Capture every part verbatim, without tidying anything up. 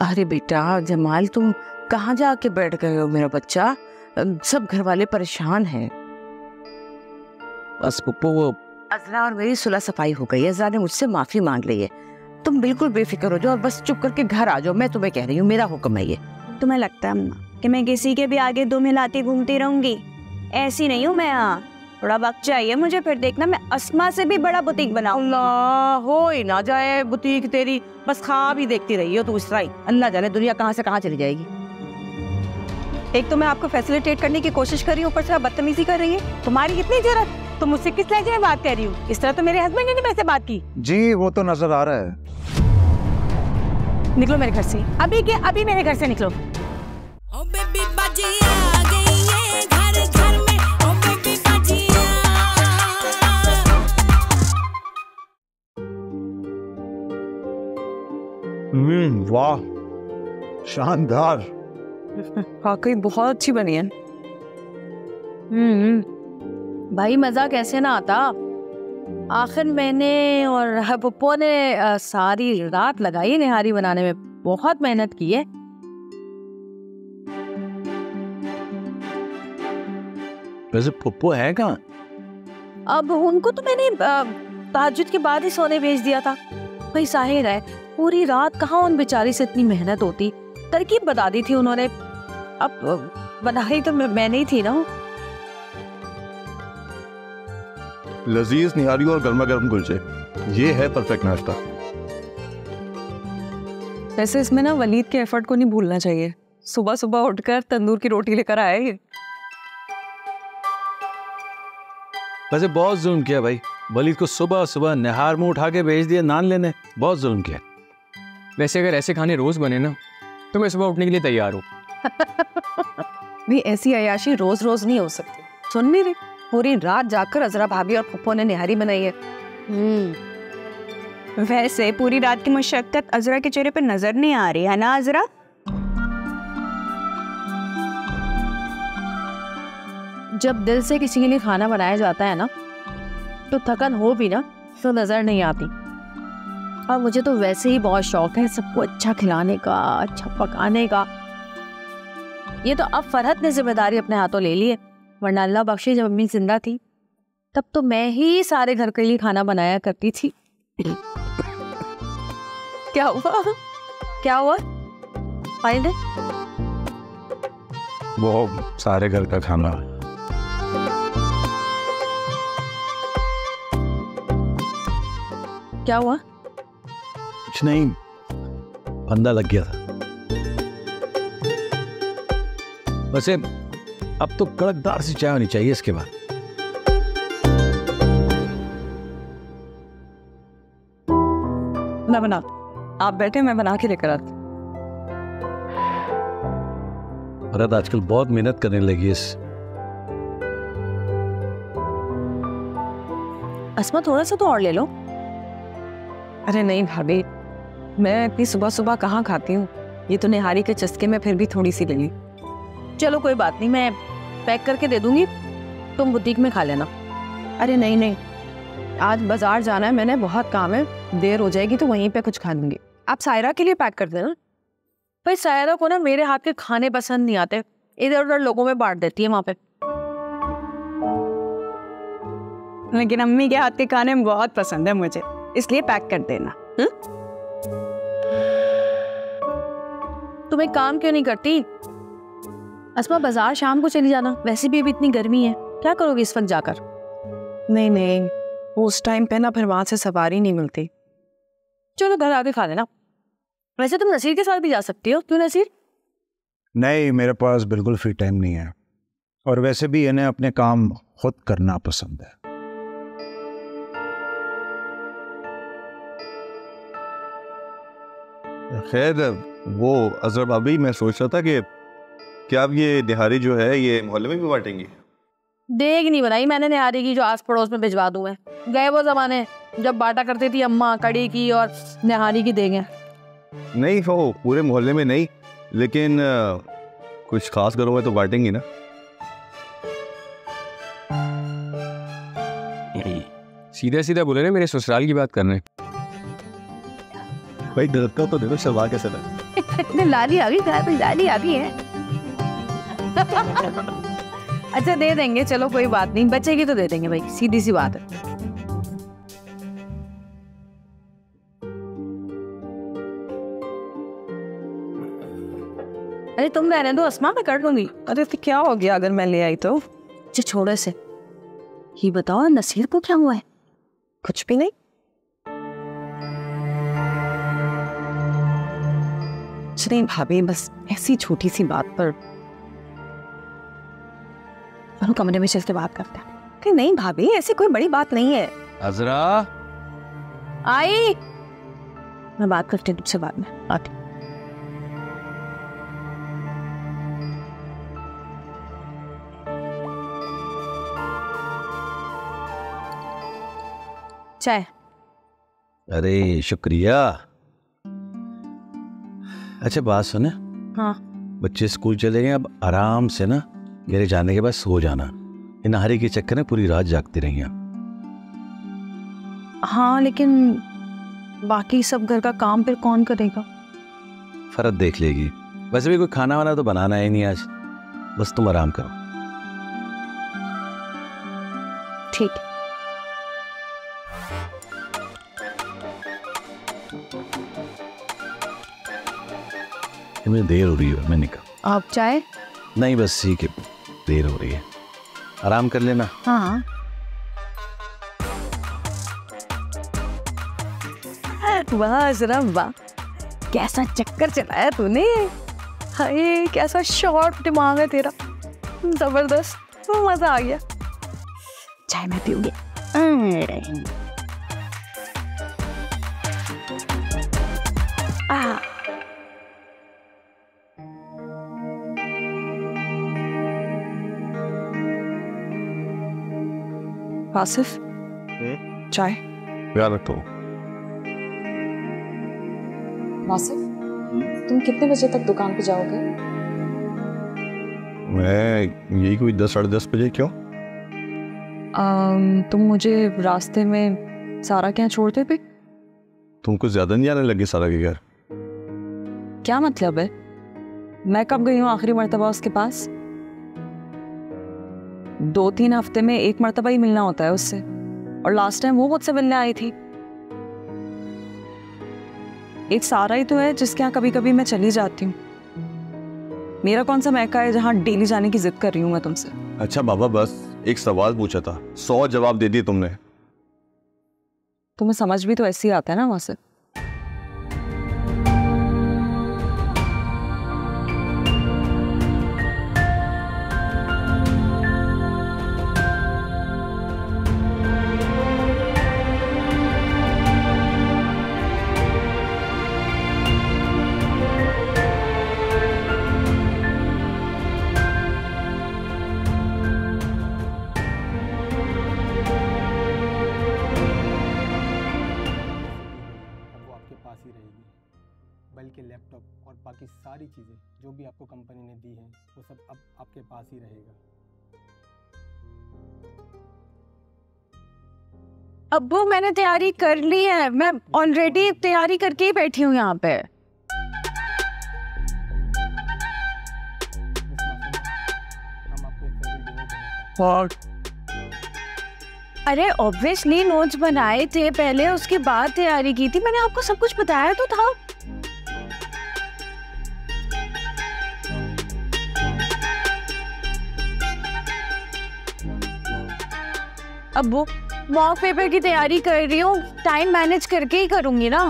अरे बेटा जमाल, तुम कहाँ जाके बैठ गए हो मेरा बच्चा? सब घर वाले परेशान हैं। बस पुप्पो, वो अज़रा और मेरी सुलह सफाई हो गई है। अज़रा ने मुझसे माफी मांग ली है। तुम बिल्कुल बेफिक्र हो जाओ और बस चुप करके घर आ जाओ। मैं तुम्हें कह रही हूँ, मेरा हुक्म है ये। तुम्हें लगता है अम्मा कि मैं किसी के भी आगे दुम हिलाती घूमती रहूंगी? ऐसी नहीं हूँ मैं। यहाँ थोड़ा वक्त चाहिए मुझे, फिर देखना मैं अस्मा से भी बड़ा बुटीक बनाऊं। अल्लाह, हो ही ना जाए बुटीक तेरी। बस ख्वाब ही देखती रही हो तू इस तरह। अल्लाह जाने दुनिया कहाँ से कहाँ चली जाएगी। एक तो मैं आपको फैसिलिटेट करने की कोशिश कर रही हूँ, ऊपर से आप बदतमीजी कर रही है। तुम्हारी कितनी जरूरत? तुम मुझसे किस लहजे में बात कर रही हूँ? इस तरह तो मेरे हस्बैंड ने मेरे से बात की। जी वो तो नजर आ रहा है। निकलो मेरे घर से, अभी के अभी मेरे घर से निकलो। ओ बेबी बाजिया आ गई है घर घर में। ओ बेबी बाजिया। हम्म, वाह, शानदार। वाकई बहुत अच्छी बनी है। हम्म भाई, मजा कैसे ना आता। आखिर मैंने और पप्पो ने आ, सारी रात लगाई निहारी बनाने में। बहुत मेहनत की है। वैसे पप्पो है कहाँ? अब उनको तो मैंने तहज्जुद के बाद ही सोने भेज दिया था। भाई साहिर है, पूरी रात कहाँ उन बेचारी से इतनी मेहनत होती। तरकीब बता दी थी उन्होंने। अब बनाई तो मैं, मैंने ही थी ना। लजीज निहारी और गर्मा गर्म कुलचे, ये है परफेक्ट नाश्ता। वैसे इसमें ना वलीद के एफर्ट को नहीं भूलना चाहिए। सुबह सुबह उठकर तंदूर की रोटी लेकर आए। वैसे बहुत जुल्म किया भाई। वलीद को सुबह सुबह निहार मुंह उठा के भेज दिया नान लेने। बहुत जुल्म किया। वैसे अगर ऐसे खाने रोज बने ना तो मैं सुबह उठने के लिए तैयार हूँ। भी ऐसी अयाशी रोज रोज नहीं हो सकती। सुन नहीं रही, पूरी रात जाकर अज़रा भाभी और पप्पो ने निहारी बनाई है। हम्म वैसे पूरी रात की मशक्कत अज़रा के चेहरे पे नजर नहीं आ रही है ना अज़रा? जब दिल से किसी के लिए खाना बनाया जाता है ना, तो थकन हो भी ना तो नजर नहीं आती। और मुझे तो वैसे ही बहुत शौक है सबको अच्छा खिलाने का, अच्छा पकाने का। ये तो अब फरहत ने जिम्मेदारी अपने हाथों ले ली है, वरना अल्लाह बख्शे जब अम्मी जिंदा थी तब तो मैं ही सारे घर के लिए खाना बनाया करती थी। क्या हुआ? क्या हुआ? फाइल है वो सारे घर का खाना। क्या हुआ? कुछ नहीं, फंदा लग गया था। वैसे अब तो कड़कदार सी चाय होनी चाहिए इसके बाद। ना बना, आप बैठे, मैं बना के लेकर आती। भरत आजकल बहुत मेहनत करने लगी इस। अस्मा थोड़ा सा तो और ले लो। अरे नहीं भाभी, मैं इतनी सुबह सुबह कहाँ खाती हूँ। ये तो निहारी के चस्के में फिर भी थोड़ी सी ले ली। चलो कोई बात नहीं, मैं पैक करके दे दूंगी, तुम बुटीक में खा लेना। अरे नहीं नहीं, आज बाजार जाना है मैंने, बहुत काम है, देर हो जाएगी तो वहीं पे कुछ खा लूंगी। आप सायरा के लिए पैक कर देना। भाई सायरा को ना मेरे हाथ के खाने पसंद नहीं आते, इधर उधर लोगों में बांट देती है वहां पे। लेकिन अम्मी के हाथ के खाने बहुत पसंद है मुझे, इसलिए पैक कर देना। हुँ? तुम एक काम क्यों नहीं करती अस्मा, बाजार शाम को चली जाना। वैसे भी अभी इतनी गर्मी है, क्या करोगे इस वक्त जाकर? नहीं नहीं, उस टाइम पे ना फिर वहां से सवारी नहीं मिलती। चलो घर आके खा लेना। वैसे तुम नसीर के साथ भी जा सकती हो। क्यों नसीर? नहीं, मेरे पास बिल्कुल फ्री टाइम नहीं है, और वैसे भी इन्हें अपने काम खुद करना पसंद है। खैर वो अज़रा भाभी, मैं सोच रहा था कि क्या अब ये निहारी जो है ये मोहल्ले में भी बांटेंगी? देग नहीं बनाई मैंने निहारी की जो आस पड़ोस में भिजवा दूं मैं। गए वो जमाने जब बांटा करती थी अम्मा कड़ी की और निहारी की देंगे। नहीं, वो पूरे मोहल्ले में नहीं, लेकिन आ, कुछ खास घरों में तो बांटेंगी ना। सीधा सीधा बोले ना, मेरे ससुराल की बात कर रहे हैं। भाई डरता हो तो देखो शलवार कैसे लगे। लाली आ गई, घर पे लाली आ गई है। अच्छा दे देंगे, चलो कोई बात नहीं, बचेगी तो दे देंगे भाई, सीधी सी बात है। अरे तुम रहने दो अस्मा, मैं कर लूंगी। अरे तो क्या हो गया अगर मैं ले आई तो? अच्छा छोड़ो इसे, ये बताओ नसीर को क्या हुआ है? कुछ भी नहीं। नहीं भाभी, बस ऐसी छोटी सी बात पर हम कमरे में चलते बात करते हैं। कि नहीं भाभी, ऐसी कोई बड़ी बात नहीं है। अजरा आई, मैं बात करती हूँ तुझसे बाद में आती। चाय। अरे शुक्रिया। अच्छा बात सुने, हाँ बच्चे स्कूल चले गए, अब आराम से ना मेरे जाने के बाद सो जाना। इन नहारी के चक्कर में पूरी रात जागती रही हैं। हाँ लेकिन बाकी सब घर का काम फिर कौन करेगा? फरत देख लेगी। वैसे भी कोई खाना वाना तो बनाना ही नहीं आज, बस तुम आराम करो। ठीक। मुझे देर हो रही है, मैं निकल। आप चाय? नहीं बस ठीक है, देर हो रही है, आराम कर लेना। हाँ वाह जरा वाह, कैसा चक्कर चलाया तूने। हाय कैसा शॉर्ट दिमाग है तेरा, जबरदस्त, मजा आ गया। चाय मैं पीऊंगी। आ आसिफ, चाय। याद रखता हूँ। वासिफ, तुम कितने बजे तक दुकान पे जाओगे? मैं यही कोई दस साढ़े दस बजे। क्यों? आम, तुम मुझे रास्ते में सारा क्या छोड़ते थे? तुमको ज्यादा नहीं आने लगे सारा के घर? क्या मतलब है? मैं कब गई हूँ आखिरी मर्तबा उसके पास? दो तीन हफ्ते में एक मर्तबा ही मिलना होता है उससे, और लास्ट टाइम वो मुझसे मिलने आई थी। एक सारा ही तो है जिसके यहाँ कभी कभी मैं चली जाती हूँ। मेरा कौन सा मैका है जहाँ डेली जाने की जिद कर रही हूँ मैं तुमसे। अच्छा बाबा, बस एक सवाल पूछा था, सौ जवाब दे दिए तुमने। तुम्हें समझ भी तो ऐसे ही आता है ना वहां से। बल्कि लैपटॉप और बाकी सारी चीज़ें जो भी आपको कंपनी ने दी हैं वो सब अब आपके पास ही रहेगा। अब्बू मैंने तैयारी कर ली है, मैं ऑलरेडी तैयारी करके ही बैठी हूँ यहाँ पे। हम आपको एक फेयरवेल डिनर देना चाहते हैं। अरे ऑब्वियसली नोट्स बनाए थे पहले, उसके बाद तैयारी की थी। मैंने आपको सब कुछ बताया तो था। अब वो मॉक पेपर की तैयारी कर रही हूँ, टाइम मैनेज करके ही करूंगी ना।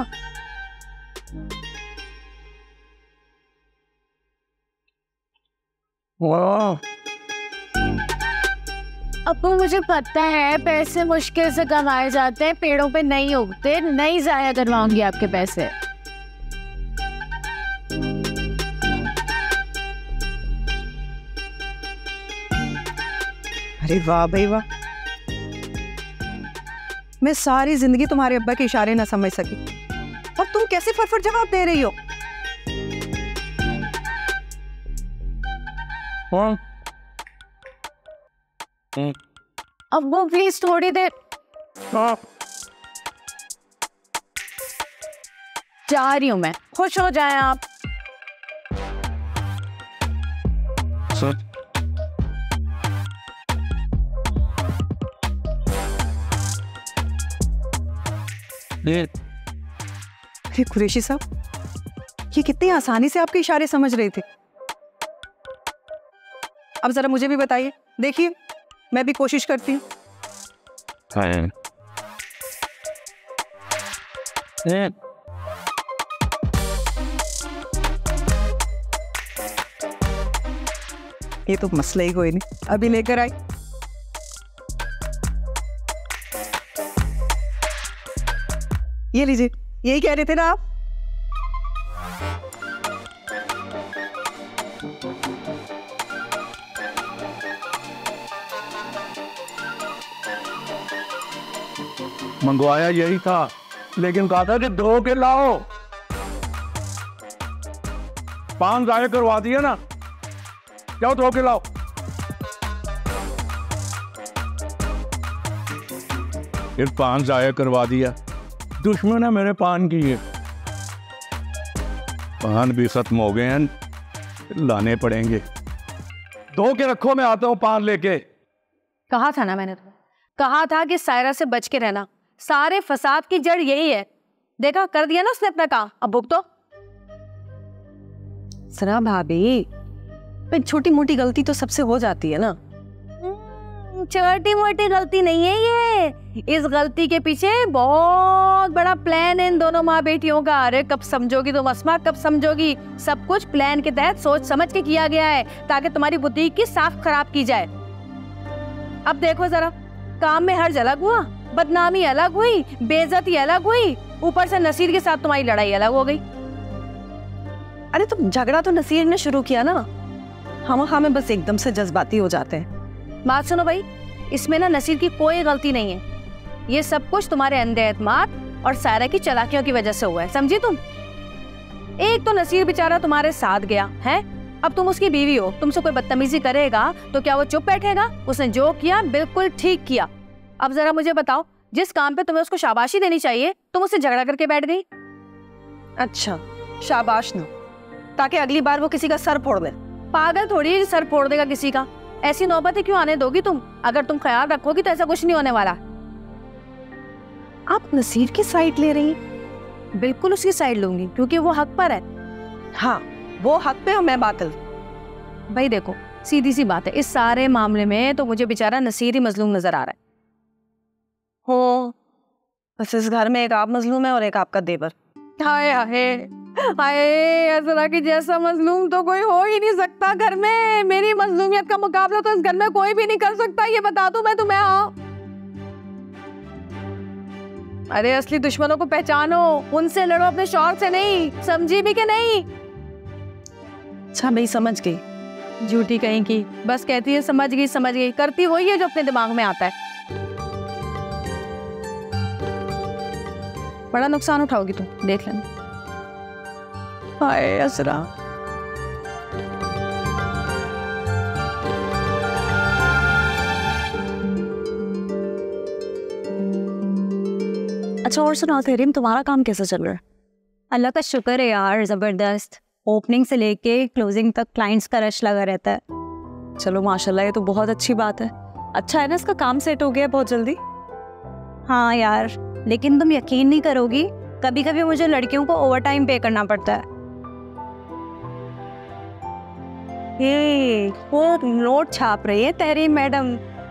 वाह, अब तो मुझे पता है पैसे मुश्किल से कमाए जाते हैं, पेड़ों पे नहीं उगते। नहीं जाया करवाऊंगी आपके पैसे। अरे वाह भाई वाह, मैं सारी जिंदगी तुम्हारे अब्बा के इशारे ना समझ सकी, और तुम कैसे फटफट जवाब दे रही हो। हाँ। अब वो प्लीज थोड़ी देर। हाँ। जा रही हूँ मैं, खुश हो जाएं आप। सर हे कुरैशी साहब, ये कितनी आसानी से आपके इशारे समझ रहे थे। अब जरा मुझे भी बताइए, देखिए मैं भी कोशिश करती हूँ। ये तो मसला ही कोई नहीं, अभी लेकर आई। ये लीजिए, यही कह रहे थे ना आप? मंगवाया यही था, लेकिन कहा था कि धो के लाओ। पान जाया करवा दिया ना, जाओ धो के लाओ। फिर पान जाया करवा दिया, दुश्मन है मेरे पान की। ये पान भी खत्म हो गए हैं, लाने पड़ेंगे। धो के रखो, मैं आता हूँ पान लेके। कहा था ना मैंने तुम्हें, कहा था कि सायरा से बच के रहना। सारे फसाद की जड़ यही है। देखा, कर दिया ना उसने अपना काम, अब भुगतो। सना भाभी, छोटी मोटी गलती तो सबसे हो जाती है ना। छोटी मोटी गलती नहीं है ये, इस गलती के पीछे बहुत बड़ा प्लान है इन दोनों माँ बेटियों का। अरे कब समझोगी तुम अस्मा, कब समझोगी? सब कुछ प्लान के तहत सोच समझ के किया गया है, ताकि तुम्हारी बुद्धि की साफ खराब की जाए। अब देखो जरा, काम में हर्ज अलग हुआ, बदनामी अलग हुई, बेइज्जती अलग हुई, ऊपर से नसीर के साथ तुम्हारी लड़ाई अलग हो गई। अरे तो झगड़ा तो नसीर ने शुरू किया ना, हम हमें बस एकदम से जज्बाती हो जाते हैं। बात सुनो भाई, इसमें ना नसीर की कोई गलती नहीं है। ये सब कुछ तुम्हारे अंधे एतमाद और सायरा की चालाकियों की वजह से हुआ है, समझी तुम? एक तो नसीर बेचारा तुम्हारे साथ गया है, अब तुम उसकी बीवी हो, तुमसे कोई बदतमीजी करेगा तो क्या वो चुप बैठेगा? उसने जो किया बिल्कुल ठीक किया। अब जरा मुझे बताओ, जिस काम पे तुम्हें उसको शाबाशी देनी चाहिए, तुम उससे झगड़ा करके बैठ गई। अच्छा, शाबाश ना, ताकि अगली बार वो किसी का सर फोड़ दे। पागल थोड़ी सर फोड़ देगा किसी का, ऐसी नौबतें क्यों आने दोगी तुम? अगर तुम ख्याल रखोगी तो ऐसा कुछ नहीं होने वाला। आप नसीर की साइड ले रही? बिल्कुल उसकी साइड लूंगी, क्योंकि वो हक पर है। हाँ, वो हक पे और मैं बातिल। भाई देखो, सीधी सी बात है, इस सारे मामले में तो मुझे बेचारा नसीर ही मजलूम नजर आ रहा है। हो, बस इस घर में एक आप मजलूम है और एक आपका देवर। हाय हाय हाय, अजरा की जैसा मजलूम तो कोई हो ही नहीं सकता घर में। मेरी मजलूमियत का मुकाबला तो इस घर में कोई भी नहीं कर सकता, ये बता दूं मैं तुम्हें। हाँ, अरे असली दुश्मनों को पहचानो, उनसे लड़ो, अपने शौहर से नहीं। समझी भी कि नहीं? अच्छा भाई, समझ गई। झूठी कहीं की, बस कहती है समझ गई समझ गई, करती वही है जो अपने दिमाग में आता है। बड़ा नुकसान उठाओगी तुम, देख लेना। हाय असरा, अच्छा और सुनाओ तेरीम, तुम्हारा काम कैसा चल रहा है? अल्लाह का शुक्र है यार, जबरदस्त। ओपनिंग से लेके क्लोजिंग तक क्लाइंट्स का रश लगा रहता है। चलो माशाल्लाह, ये तो बहुत अच्छी बात है। अच्छा है ना, इसका काम सेट हो गया बहुत जल्दी। हाँ यार, लेकिन तुम यकीन नहीं करोगी, कभी कभी मुझे लड़कियों को ओवर टाइम पे करना पड़ता है। ये वो नोट छाप रही है तहरीम मैडम।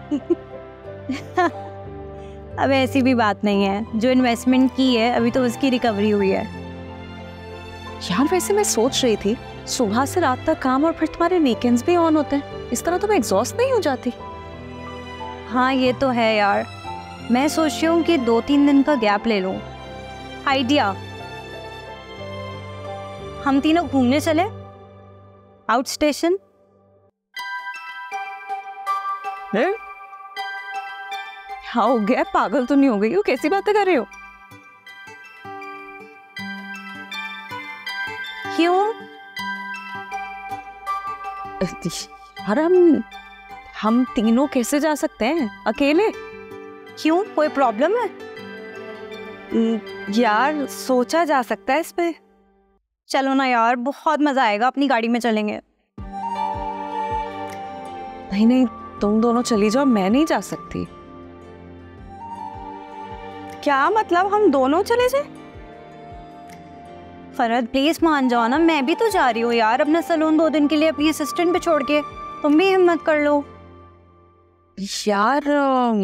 अब ऐसी भी बात नहीं है, जो इन्वेस्टमेंट की है अभी तो उसकी रिकवरी हुई है। यार वैसे मैं सोच रही थी, सुबह से रात तक काम और फिर तुम्हारे वीकेंड्स भी ऑन होते हैं, इस तरह तो मैं एग्जॉस्ट नहीं हो जाती? हाँ ये तो है यार, मैं सोच रही हूँ कि दो तीन दिन का गैप ले लूँ। आइडिया, हम तीनों घूमने चले आउट स्टेशन। हाँ हो गया, पागल तो नहीं हो गई हो? कैसी बातें कर रहे हो? क्यों? यार हम हम तीनों कैसे जा सकते हैं अकेले? क्यों, कोई प्रॉब्लम है? यार सोचा जा सकता है इस पे। चलो ना यार, बहुत मजा आएगा, अपनी गाड़ी में चलेंगे। नहीं नहीं, तुम दोनों चली जाओ, मैं नहीं जा सकती। क्या मतलब हम दोनों चले जाए? फरहद प्लीज मान जाओ ना, मैं भी तो जा रही हूँ यार अपना सलून दो दिन के लिए अपनी असिस्टेंट पे छोड़ के। तुम भी हिम्मत कर लो यार।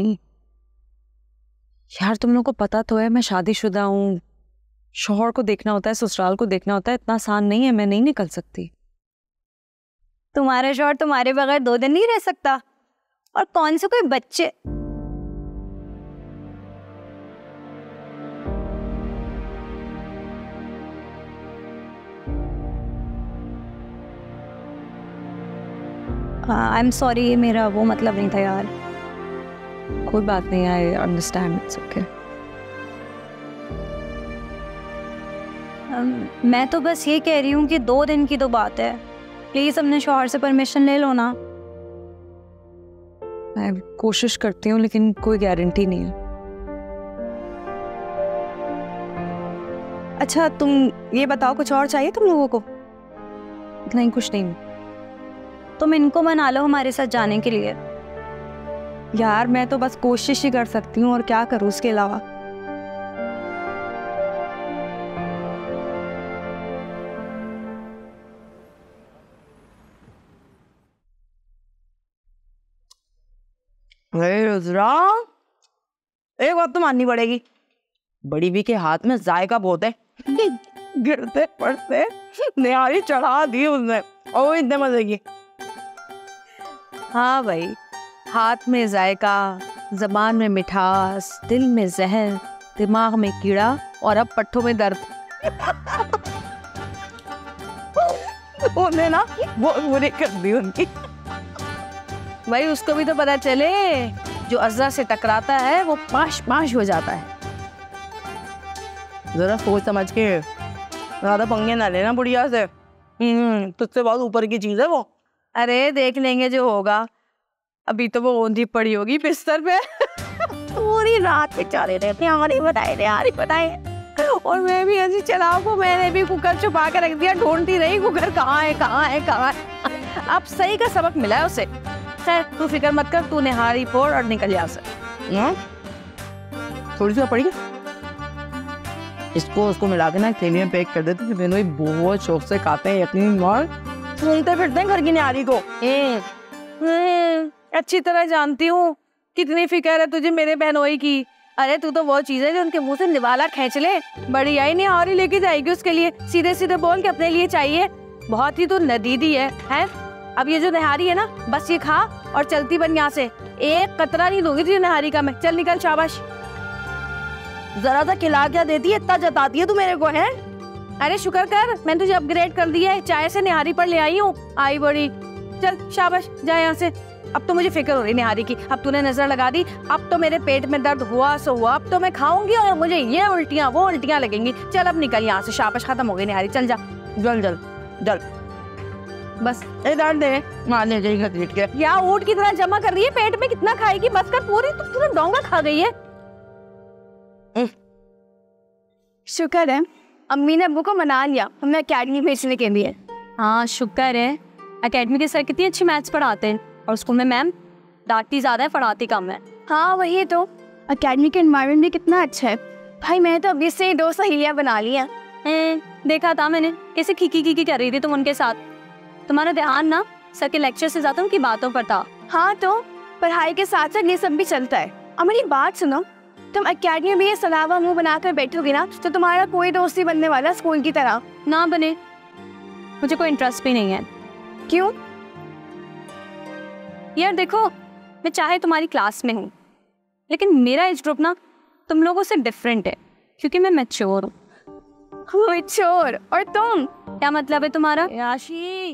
यार तुम लोगों को पता तो है मैं शादीशुदा हूँ, शौहर को देखना होता है, ससुराल को देखना होता है, इतना आसान नहीं है, मैं नहीं निकल सकती। तुम्हारा शौहर तुम्हारे बगैर दो दिन नहीं रह सकता, और कौन से कोई बच्चे। आई एम सॉरी, मेरा वो मतलब नहीं था यार। कोई बात नहीं, आई अंडरस्टैंड, इट्स ओके। मैं तो बस ये कह रही हूँ कि दो दिन की तो बात है, प्लीज अपने शौहर से परमिशन ले लो ना। मैं कोशिश करती हूँ लेकिन कोई गारंटी नहीं है। अच्छा तुम ये बताओ, कुछ और चाहिए तुम लोगों को? नहीं कुछ नहीं। तुम इनको मना लो हमारे साथ जाने के लिए। यार मैं तो बस कोशिश ही कर सकती हूँ, और क्या करूँ उसके अलावा। रुद्रा, एक बात तो माननी पड़ेगी, बड़ी बी के हाथ में जायका बहुत है। गिरते पड़ते निहारी चढ़ा दी उसने, और वो इतने मजे की। हाँ भाई, हाथ में जायका, जबान में मिठास, दिल में जहर, दिमाग में कीड़ा, और अब पट्टों में दर्द। उन्हें ना वो बुरी कर दी उनकी। भाई उसको भी तो पता चले, जो अज़रा से टकराता है वो पाश पाश हो जाता है। जरा सोच समझ के ज्यादा पंगे ना लेना बुढ़िया से, हम्म तुझसे बहुत ऊपर की चीज है वो। अरे देख लेंगे जो होगा, अभी तो वो ओंधी पड़ी होगी बिस्तर पे। पूरी रात बेचारे रहते हैं, यार बताए यार बताए। और मैं भी ऐसी चलाओ को, मैंने भी कुकर छुपा के रख दिया, ढूंढती रही कुकर कहाँ है कहाँ है कहाँ है। अब सही का सबक मिला है उसे। खैर तू फिक्र मत कर, तू निहारी फोड़ और निकल जा से। थोड़ी सी पड़ी इसको उसको मिला के ना थैली में पैक कर देते, दोनों ही बहुत शौक से खाते हैं, यकीन मार सुनते फिरते हैं घर की निहारी को। अच्छी तरह जानती हूँ कितनी फिक्र है तुझे मेरे बहनोई की। अरे तू तो वो चीज है जो उनके मुंह से निवाला खींच ले, बड़ी आई निहारी लेके जाएगी उसके लिए, सीधे सीधे बोल के अपने लिए चाहिए। बहुत ही तो नदीदी है, है? अब ये जो निहारी है ना, बस ये खा और चलती बन यहाँ से, एक कतरा नहीं दूंगी तुझे निहारी का मैं। चल निकल, शाबाश। जरा सा खिला क्या देती है, इतना जताती है तू मेरे को, है? अरे शुक्र कर मैंने तुझे अपग्रेड कर दिया है, चाय से निहारी पर ले आई हूँ, आई बड़ी। चल शाबाश, जा यहाँ से। अब तो मुझे फिक्र हो रही निहारी की, अब तूने नजर लगा दी, अब तो मेरे पेट में दर्द हुआ सो हुआ, अब तो मैं खाऊंगी और मुझे ये उल्टियाँ वो उल्टियाँ लगेंगी। चल अब निकल यहाँ से, शाबाश, खत्म हो गई निहारी, चल जा जल जल जल। बस इधर दे, मारने जाएगा घसीट के। या ऊँट की तरह जमा कर रही है, पेट में कितना खाएगी, बस कर, पूरी तो पूरा डोंगा खा गई है। शुक्र है अम्मी ने अब्बू को मना लिया हमें अकेडमी भेजने के लिए। हाँ शुक्र है, अकेडमी के सर कितनी अच्छी मैथ्स पढ़ाते हैं, और स्कूल में मैम डांटती ज़्यादा है, पढ़ाती कम है। हाँ वही तो, अकेडमी का एनवायरनमेंट भी कितना अच्छा है। भाई मैं तो अभी से दो सहेलियाँ बना लिया हैं, देखा था मैंने कैसे खीकी खीकी कर रही थी तुम उनके साथ। तुम्हारा ध्यान ना सर के लेक्चर से ज़्यादा उनकी बातों पर था। हाँ तो पढ़ाई के साथ साथ ये सब भी चलता है। अब मेरी बात सुनो, तुम अकेडमी में ये सलावा मुंह बनाकर बैठोगी ना, तो तुम्हारा कोई दोस्त नहीं बनने वाला स्कूल की तरह। ना बने, मुझे कोई इंटरेस्ट भी नहीं है। क्यों? यार देखो, मैं चाहे तुम्हारी क्लास में हूँ, लेकिन मेरा एज ग्रुप ना तुम लोगों से डिफरेंट है, क्योंकि मैं मैच्योर हूँ। मैच्योर? और तुम? क्या मतलब है तुम्हारा? याशी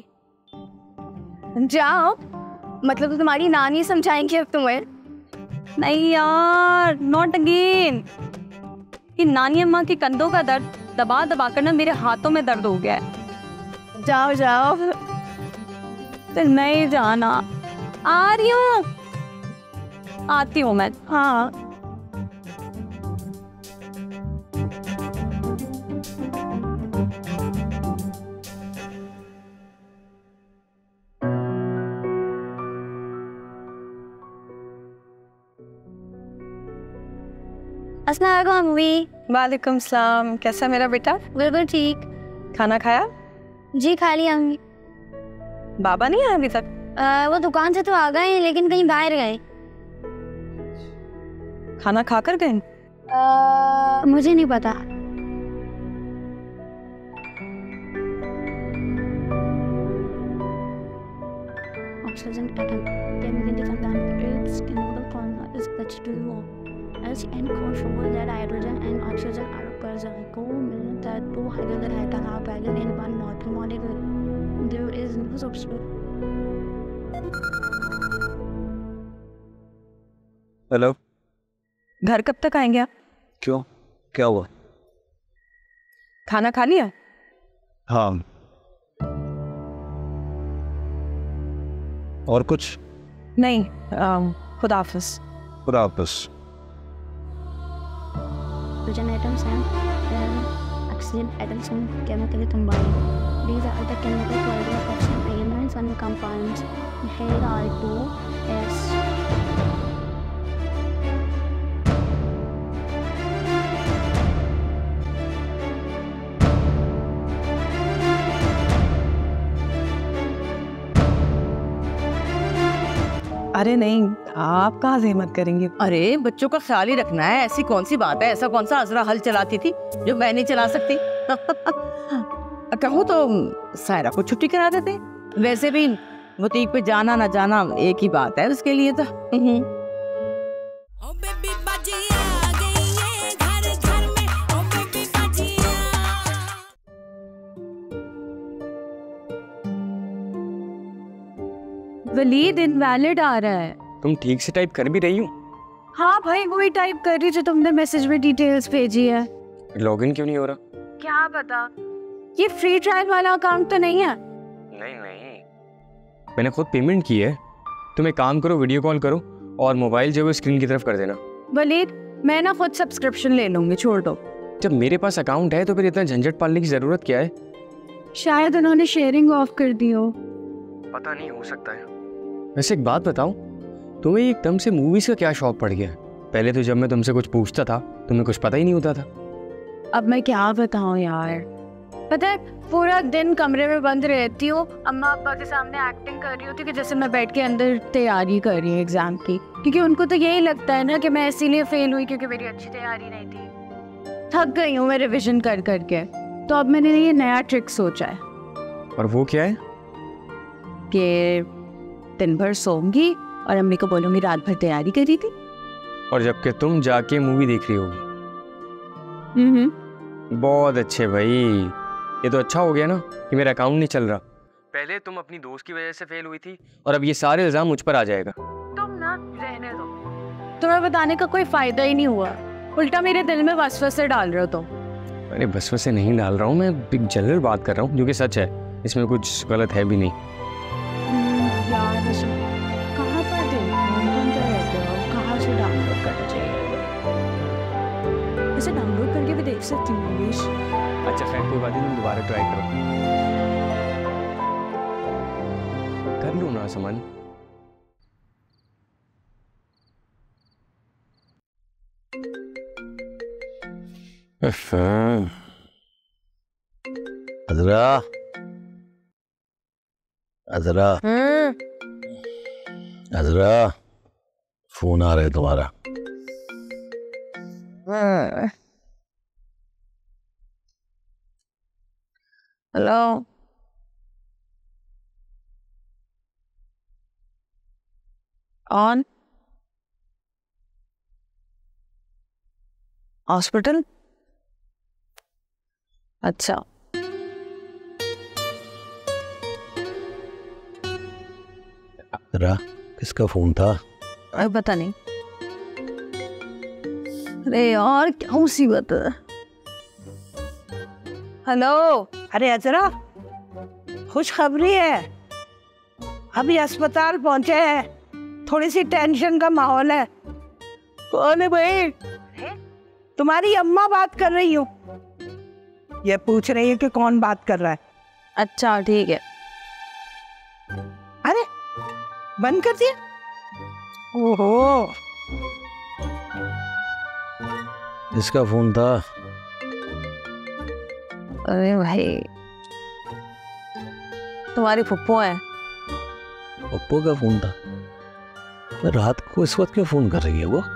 जाओ, मतलब तो तुम्हारी नानी समझाएंगी अब तुम्हें। नहीं यार, नॉट अगेन। ये नानी अम्मा के कंधों का दर्द दबा दबा कर ना मेरे हाथों में दर्द हो गया है। जाओ जाओ, तो नहीं जाना। आ रही हूँ, आती हूँ मैं। हाँ अस्सलाम वालेकुम अम्मी। वालेकुम सलाम। कैसा मेरा बेटा? बिल्कुल ठीक। खाना खाया? जी खा लिया अम्मी। बाबा नहीं आए अभी तक? आ, वो दुकान से तो आ गए हैं लेकिन कहीं बाहर गए। खाना खाकर गए? मुझे नहीं पता। Oxygen atom can be different its chemical formula is H two O. As n control that hydrogen and oxygen are present, co-meaning that two hydrogen atoms are present in one molecule. molecule. There is no substitute. Hello. घर कब तक आएंगे आप? क्यों, क्या हुआ? खाना खा लिया? हाँ। और कुछ नहीं। खुदा हाफिज। खुदा हाफिज। Hydrogen atoms and oxygen atoms are chemically combined. These are the chemical products of some elements and compounds. Here are two S. अरे नहीं, आप कहाँ ज़हमत करेंगे? अरे बच्चों का ख्याल ही रखना है, ऐसी कौन सी बात है? ऐसा कौन सा अजरा हल चलाती थी जो मैं नहीं चला सकती? कहो तो सायरा को छुट्टी करा देते। वैसे भी बुटीक पे जाना ना जाना एक ही बात है उसके लिए तो। ओ बेबी बाजिया आ गई है घर घर में, ओ बेबी बाजिया। वलीद इनवैलिड आ रहा है। तुम ठीक से टाइप कर भी रही हो? हाँ भाई वही टाइप कर रही जो तुमने मैसेज में डिटेल्स भेजी है। लॉगिन क्यों नहीं हो रहा? क्या पता, ये फ्री ट्रायल वाला अकाउंट तो नहीं है? नहीं नहीं, मैंने खुद पेमेंट की है। तुम एक काम करो, वीडियो कॉल करो और मोबाइल जो है स्क्रीन की तरफ कर देना। वलीद मैं ना खुद सब्सक्रिप्शन ले लूंगी, छोड़ दो। जब मेरे पास अकाउंट है तो फिर इतना झंझट पालने की जरूरत क्या है? शायद उन्होंने शेयरिंग ऑफ कर दी हो। पता नहीं, हो सकता है। वैसे एक बात बताऊं, तुम्हें एकदम से मूवीज का क्या शौक पड़ गया? पहले तो जब मैं तुमसे कुछ पूछता था तुम्हें कुछ पता ही नहीं होता था। अब मैं क्या बताऊं यार, पता है पूरा दिन कमरे में बंद रहती हूँ, अम्मा अब्बा के सामने एक्टिंग कर रही होती कि जैसे मैं बैठ के अंदर तैयारी कर रही हूँ एग्जाम की, क्योंकि उनको तो यही लगता है ना कि मैं इसीलिए फेल हुई क्योंकि मेरी अच्छी तैयारी नहीं थी। थक गई हूँ मैं रिविजन कर करके, तो अब मैंने ये नया ट्रिक सोचा है। और वो क्या है? कि दिन भर सोऊंगी और अम्मी को बोलूंगी रात भर तैयारी करी थी, और जबकि तुम जाके मूवी देख रही होगी। हम्म बहुत अच्छे भाई, ये तो अच्छा हो गया ना कि मेरा अकाउंट नहीं चल रहा। पहले तुम अपनी दोस्त की वजह से फेल हुई थी और अब ये सारे इल्जाम मुझ पर आ जाएगा। तुम ना रहने दो, तुम्हें बताने का कोई फायदा ही नहीं हुआ, उल्टा मेरे दिल में वसवसे डाल रहे हो तुम। अरे वसवसे नहीं डाल रहा हूँ, मैं एक जनरल बात कर रहा हूँ जो कि सच है, इसमें कुछ गलत है भी नहीं। यार कहाँ पर दिन रहते हो, कहाँ से डाउनलोड करना चाहिए? इसे डाउनलोड करके भी देख सकती हूँ मूवीज। अच्छा खैर कोई बात नहीं, तुम दोबारा ट्राई करो, कर लो ना समन। अजरा अजरा अजरा फोन आ रहा है तुम्हारा। Hello on hospital. अच्छा अजरा किसका फोन था? अरे पता नहीं। अरे यार क्या मुसीबत है। हेलो। अरे अजरा खुशखबरी है, अभी अस्पताल पहुंचे हैं, थोड़ी सी टेंशन का माहौल है। कौन है भाई? तुम्हारी अम्मा बात कर रही हूँ, ये पूछ रही है कि कौन बात कर रहा है। अच्छा ठीक है। अरे बंद कर दिया? ओहो किसका फोन था? अरे भाई तुम्हारी फुप्पो है। पप्पू का फोन था? मैं रात को इस वक्त क्यों फोन कर रही है वो?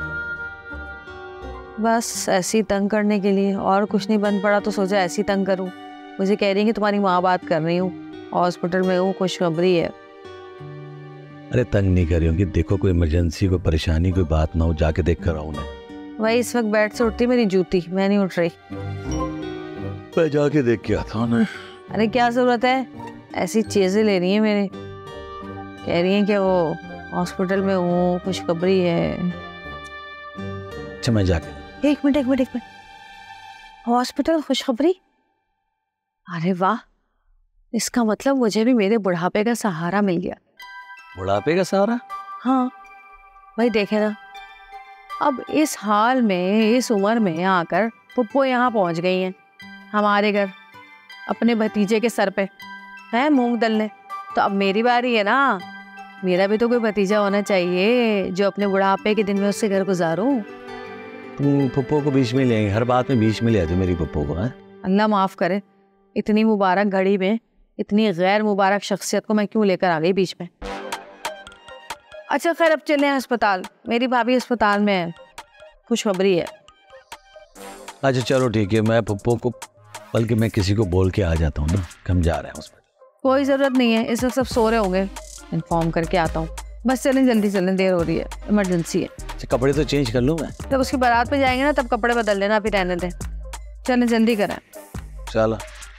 बस ऐसे ही तंग करने के लिए, और कुछ नहीं बन पड़ा तो सोचा ऐसे ही तंग करूं। मुझे कह रही है कि तुम्हारी माँ बात कर रही हूँ, हॉस्पिटल में हूँ, खुशखबरी है। अरे तंग नहीं कर रही हूँ कि देखो कोई इमरजेंसी, कोई परेशानी, कोई बात ना हो, जाके देख कर आऊँ। वही इस वक्त बेड से उठती मेरी जूती, मैं नहीं उठ रही। मैं जाके देख के आता हूँ। अरे क्या जरूरत है, ऐसी चीजें ले रही है मेरे, कह रही है कि वो हॉस्पिटल में हूँ, खुशखबरी है। अच्छा मैं जाके। एक मिनट एक मिनट एक मिनट, हॉस्पिटल खुशखबरी? अरे वाह, इसका मतलब मुझे भी मेरे बुढ़ापे का सहारा मिल गया। बुढ़ापे का सहारा? हाँ भाई देखे ना, अब इस हाल में, इस उम्र में आकर पुप्पो यहाँ पहुँच गई हैं हमारे घर, अपने भतीजे के सर पे है मूंग दलने। तो अब मेरी बारी है ना, मेरा भी तो कोई भतीजा होना चाहिए जो अपने बुढ़ापे के दिन में उसके घर गुजारूं। तुम पप्पो को बीच में ले, हर बात में बीच में ले आती मेरी पप्पो को। है अल्लाह माफ करे, इतनी मुबारक घड़ी में इतनी गैर मुबारक शख्सियत को मैं क्यों लेकर आ गई बीच में। अच्छा खैर अब चले अस्पताल, मेरी भाभी अस्पताल में है, खुशखबरी है। अच्छा चलो ठीक है, मैं पप्पो को, बल्कि मैं किसी को बोल के आ जाता हूँ ना कि हम जा रहे हैं हॉस्पिटल। कोई जरूरत नहीं है, इस वक्त सब सो रहे होंगे, इन्फॉर्म करके आता हूँ। बस चलें जल्दी चलें, देर हो रही है, इमरजेंसी है। अच्छा कपड़े तो चेंज कर लूँ मैं? जब उसकी बारात पे जाएंगे ना तब कपड़े बदल लेना, अभी रहने दें। चलें जल्दी करें। चलो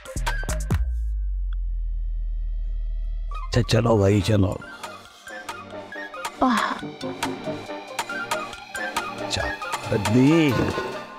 अच्छा चलो भाई चलो। चल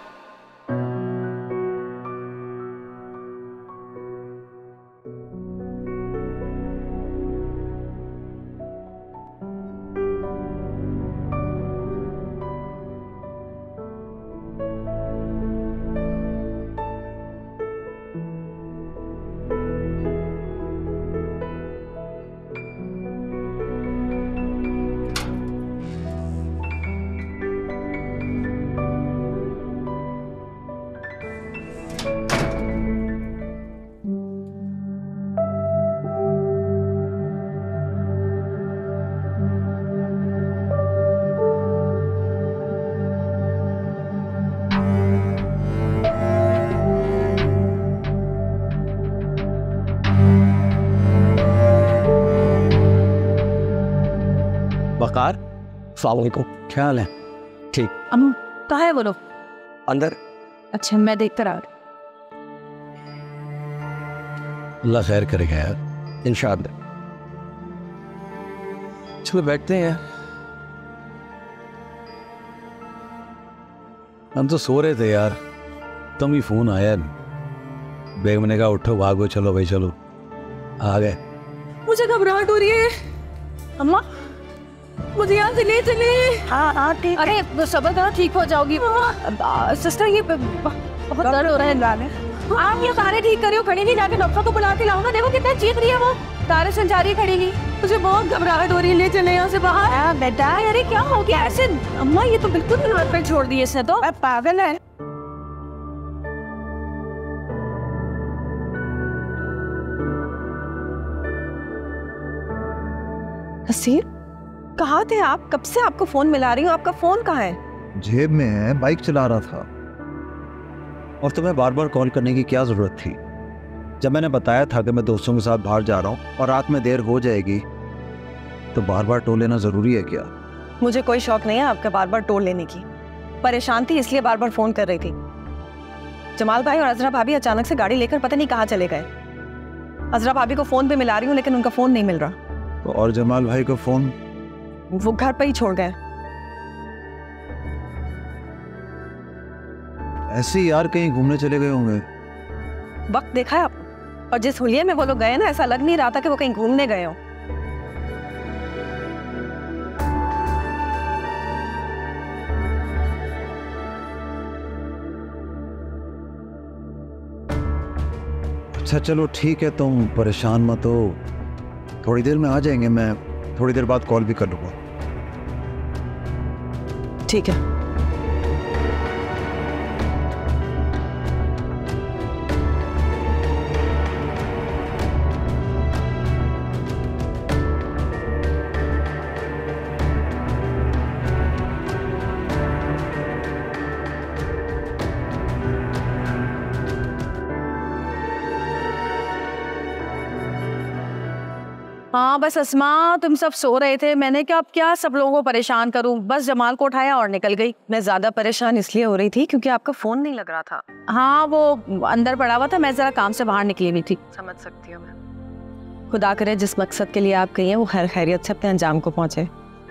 वकार, अस्सलाम वालेकुम। क्या हाल है? ठीक। अम्मा कहाँ है बोलो? अंदर। अच्छा मैं देख कर आ रही। अल्लाह खैर करेगा यार, इंशाअल्लाह। चलो बैठते हैं। हम तो सो रहे थे यार, तुम ही फोन आया, बेगम ने कहा उठो भागो, चलो भाई चलो, आ गए। मुझे घबराहट हो रही है अम्मा, मुझे यहाँ से ले चले। हाँ हाँ ठीक। अरे सब्र करो, ठीक हो जाओगी। सिस्टर ये बहुत दर्द हो रहा है। आप ये तारे ठीक करियो, खड़ी नहीं, जाके डॉक्टर को बुला के लाओ ना। देखो कितना चीख रही है वो, तारे संचारी खड़ी नहीं। मुझे बहुत घबराहट हो रही है, ले चले यहाँ से बाहर। हाँ बेटा। अरे क्या हो गया ऐसे? अम्मा ये तो बिल्कुल हाथ पे छोड़ दिए इसने तो। पागल है। हसीर कहाँ थे आप? कब से आपको फोन मिला रही हूँ, आपका फोन कहाँ है? जेब में है, बाइक चला रहा था। और तुम्हें बार बार कॉल करने की क्या जरूरत थी? जब मैंने बताया था कि मैं दोस्तों के साथ बाहर जा रहा हूँ और रात में देर हो जाएगी, तो बार बार टोल लेना जरूरी है क्या? मुझे कोई शौक नहीं है आपका बार बार टोल लेने की। परेशान थी इसलिए बार बार फोन कर रही थी। जमाल भाई और अजरा भाभी अचानक से गाड़ी लेकर पता नहीं कहाँ चले गए। अजरा भाभी को फोन पे मिला रही हूँ लेकिन उनका फोन नहीं मिल रहा। तो और जमाल भाई को फोन? वो घर पर ही छोड़ गए। ऐसे ही यार कहीं घूमने चले गए होंगे। वक्त देखा है आपने? और जिस हुलिये में वो लोग गए ना, ऐसा लग नहीं रहा था कि वो कहीं घूमने गए हो। अच्छा चलो ठीक है, तुम परेशान मत हो, थोड़ी देर में आ जाएंगे। मैं थोड़ी देर बाद कॉल भी कर लूँगा। ठीक है। हाँ बस अस्मा, तुम सब सो रहे थे, मैंने क्या अब क्या सब लोगों को परेशान करूं, बस जमाल को उठाया और निकल गई। मैं ज्यादा परेशान इसलिए हो रही थी क्योंकि आपका फोन नहीं लग रहा था। हाँ वो अंदर पड़ा हुआ था, मैं जरा काम से बाहर निकली हुई थी। समझ सकती हूँ मैं। खुदा करे जिस मकसद के लिए आप गई हैं वो खैर खैरियत से अपने अंजाम को पहुंचे।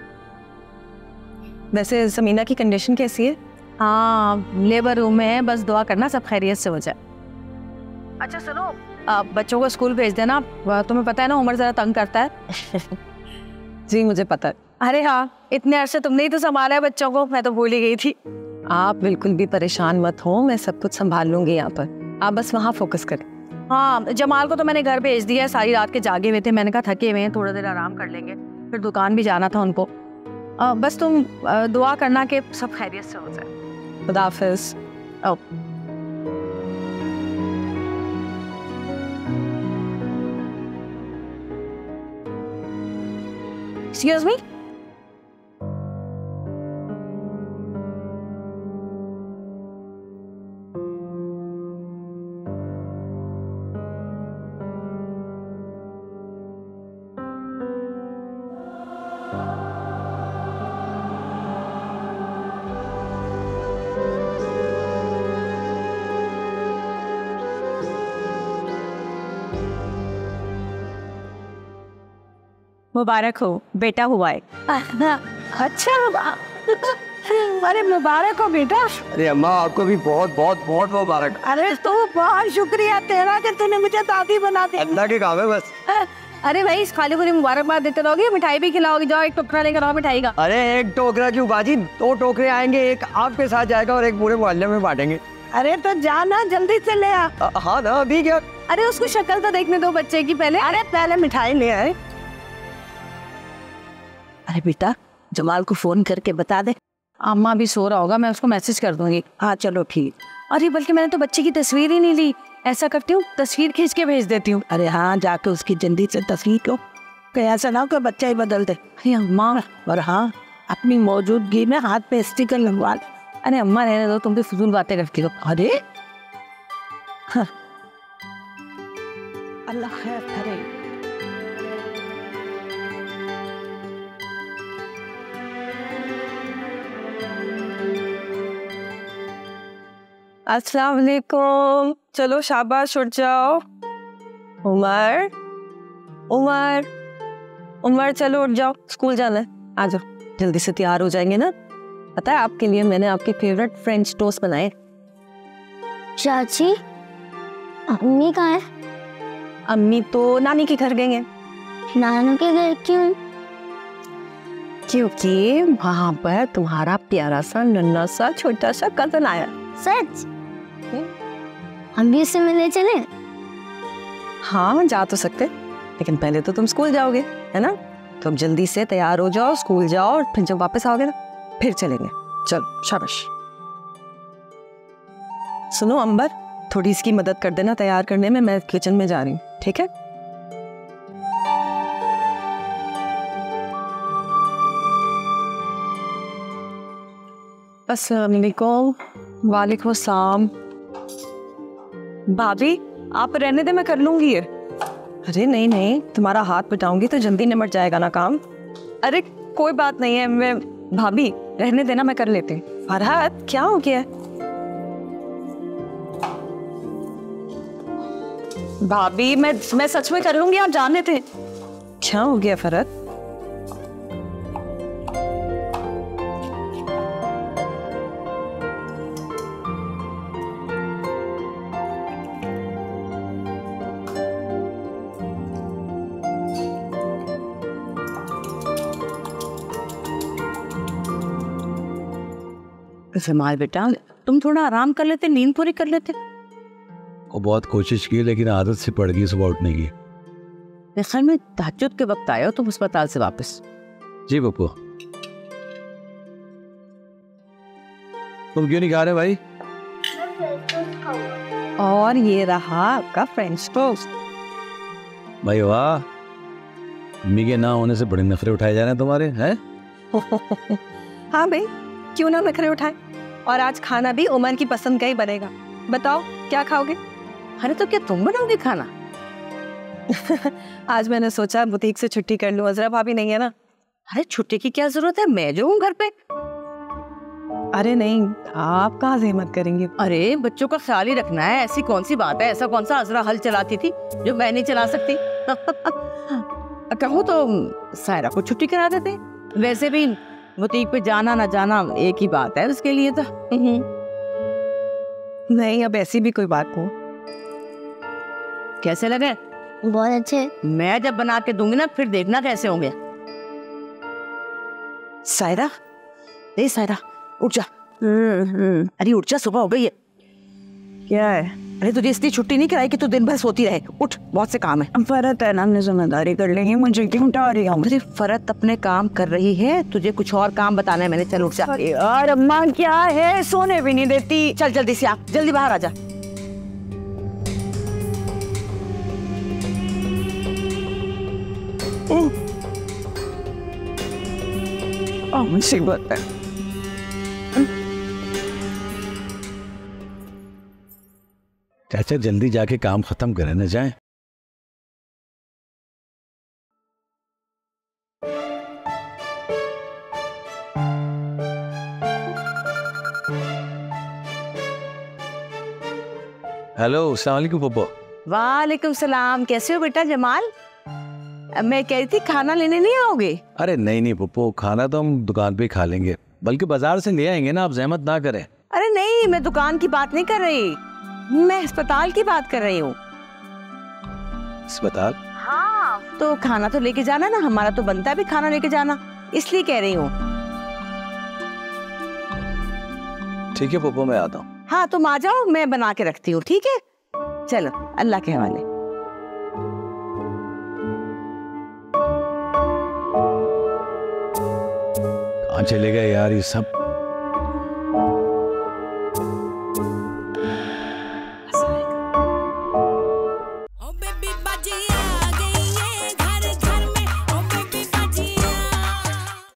वैसे समीना की कंडीशन कैसी है? हाँ लेबर रूम में है, बस दुआ करना सब खैरियत से हो जाए। अच्छा सुनो, आ, बच्चों को स्कूल भेज देना, तुम्हें पता है ना उमर जरा तंग करता है। जी मुझे पता है। अरे हाँ, इतने अरसे तुमने ही तो संभाला है बच्चों को, मैं तो भूल ही गई थी। आप बिल्कुल भी परेशान मत हो, मैं सब कुछ संभाल लूंगी यहाँ पर, आप बस वहाँ फोकस करें। हाँ जमाल को तो मैंने घर भेज दिया है, सारी रात के जागे हुए थे, मैंने कहा थके हुए हैं थोड़ा देर आराम कर लेंगे, फिर दुकान भी जाना था उनको। आ, बस तुम आ, दुआ करना कि सब खैरियत से हो जाए। खुदा हाफिज। ओ Excuse me? मुबारक हो, बेटा हुआ है। अच्छा अरे मुबारक हो बेटा। अरे अम्मा आपको भी बहुत बहुत बहुत मुबारक। अरे तो बहुत शुक्रिया तेरा कि तूने मुझे दादी बना दी। अल्लाह के काम है बस। अरे भाई इस खाली पूरी मुबारकबाद देते रहोगे, मिठाई भी खिलाओगे, जाओ एक टोकरा लेकर आओ मिठाई का। अरे एक टोकरा क्यों बाजी, दो टोकरे आएंगे, एक आपके साथ जाएगा और एक पूरे मोहल्ले में बांटेंगे। अरे तो जाना जल्दी से ले आ। हाँ ना अभी क्या। अरे उसको शक्ल तो देखने दो बच्चे की पहले। अरे पहले मिठाई ले आए। अरे बेटा जमाल को फोन करके बता दे। अम्मा भी सो रहा होगा, मैं उसको मैसेज कर दूंगी। हाँ चलो ठीक। अरे बल्कि मैंने तो बच्चे की तस्वीर ही नहीं ली, ऐसा करती हूँ तस्वीर खींच के भेज देती हूँ। अरे हाँ जाके उसकी जल्दी से तस्वीर लो, कहीं ऐसा ना हो कि बच्चा ही बदल दे। अरे अम्मा, और हाँ अपनी मौजूदगी में हाथ पे स्टिकर लगवा। अरे अम्मा रहने दो, तुम तो फजूल बातें करती हो। अरे हाँ। अल्लाह खैर करे। अस्सलाम वालेकुम। चलो शाबाश उठ जाओ। उमर उमर उमर चलो उठ जाओ, स्कूल जाना है, आ जाओ जल्दी से तैयार हो जाएंगे ना। पता है आपके लिए मैंने आपके फेवरेट फ्रेंच टोस्ट बनाए। चाची अम्मी कहाँ है? अम्मी तो नानी के घर गई हैं। नानू के घर क्यों? क्योंकि वहाँ पर तुम्हारा प्यारा सा नन्हा सा छोटा सा कजन आया। सच? हम भी उससे मिलने चले? हाँ जा तो सकते, लेकिन पहले तो तुम स्कूल जाओगे है ना, तो अब जल्दी से तैयार हो जाओ, स्कूल जाओ और फिर जब वापस आओगे ना फिर चलेंगे। चलो शाबाश। सुनो अंबर, थोड़ी इसकी मदद कर देना तैयार करने में, मैं किचन में जा रही हूँ, ठीक है? अस्सलाम वालेकुम। वालेकुम अस्सलाम। भाभी आप रहने दे, मैं कर लूंगी ये। अरे नहीं नहीं, तुम्हारा हाथ बटाऊंगी तो जल्दी निमट जाएगा ना काम। अरे कोई बात नहीं है, मैं भाभी रहने देना, मैं कर लेती हूँ। फरहत क्या हो गया? भाभी मैं मैं सच में कर लूंगी, आप जान लेते। क्या हो गया फरहत? जमाल बेटा तुम थोड़ा आराम कर लेते, नींद पूरी कर लेते। वो बहुत कोशिश की लेकिन आदत से पड़ गई सुबह उठने की। मेरे ख्याल में तहज्जुद के वक्त आए हो तुम अस्पताल से वापस। जी पप्पू। तुम क्यों नहीं खा रहे भाई? और ये रहा आपका फ्रेंच टोस्ट। भाई वाह, अम्मी के ना होने से बड़े नखरे उठाए जा रहे हैं तुम्हारे हैं। हाँ भाई क्यों ना नखरे उठाए, और आज खाना भी उमर की पसंद का ही बनेगा। बताओ क्या खाओगे? अरे तो क्या तुम बनाओगे खाना? आज मैंने सोचा बुटीक से छुट्टी कर लूं, अजरा भाभी नहीं है ना। अरे छुट्टी की क्या जरूरत है, मैं जो हूँ घर पे। अरे नहीं, आप कहाँ ज़हमत करेंगे। अरे बच्चों का ख्याल ही रखना है, ऐसी कौन सी बात है। ऐसा कौन सा अजरा हल चलाती थी जो मैं नहीं चला सकती। कहूँ तो सायरा को छुट्टी करा देते। वैसे भी बुटीक पे जाना ना जाना एक ही बात है उसके लिए तो। नहीं, अब ऐसी भी कोई बात नहीं। कैसे लगे? बहुत अच्छे। मैं जब बना के दूंगी ना फिर देखना कैसे होंगे। सायरा, ए सायरा उठ जा। अरे उठ जा, सुबह हो गई है। क्या है? अरे तुझे इसलिए छुट्टी नहीं कराई कि तू दिन भर सोती रहे। उठ, बहुत से काम है। फरत है ना, हमने जिम्मेदारी कर लेंगे, मुझे क्यों उठा रही हूँ। अरे फरत अपने काम कर रही है, तुझे कुछ और काम बताना है मैंने। चल उठ जा। यार अम्मा क्या है, सोने भी नहीं देती। चल जल्दी से आ, जल्दी बाहर आ जा। मुसीबत है। चाचा जल्दी जाके काम खत्म करें ना जाएं। हेलो, अस्सलाम वालेकुम पप्पो। वालेकुम सलाम। कैसे हो बेटा जमाल? मैं कह रही थी खाना लेने नहीं आओगे? अरे नहीं नहीं पप्पो, खाना तो हम दुकान पे ही खा लेंगे, बल्कि बाजार से ले आएंगे ना, आप जहमत ना करें। अरे नहीं, मैं दुकान की बात नहीं कर रही, मैं अस्पताल की बात कर रही हूँ। अस्पताल? हाँ, तो खाना तो लेके जाना ना, हमारा तो बनता है भी खाना लेके जाना, इसलिए कह रही हूँ। ठीक है पप्पो, मैं आता हूँ। हाँ तुम आ जाओ, मैं बना के रखती हूँ। ठीक है, चलो अल्लाह के हवाले। कहाँ चले गए यार ये सब?